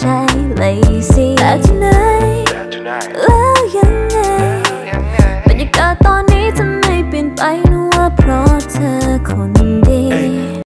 ใจเลยสิแต่ที่ไหนแล้วยังไงบรรยากาศตอนนี้ทำไมเปลี่ยนไปนึกว่าเพราะเธอคน